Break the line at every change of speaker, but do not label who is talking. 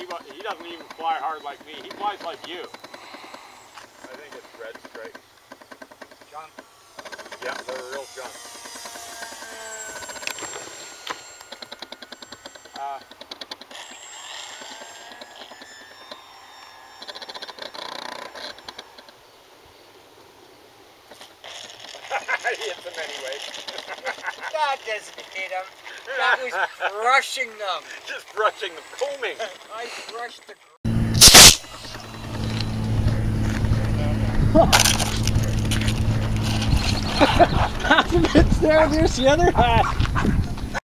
he doesn't even fly hard like me. He flies like you.
I think it's red stripes.
Junk.
Yeah, they're real junk. He hits them anyway.
That doesn't hit them. That was brushing them.
Just brushing them, combing.
I brushed the...
Half of it's there, there's the other half.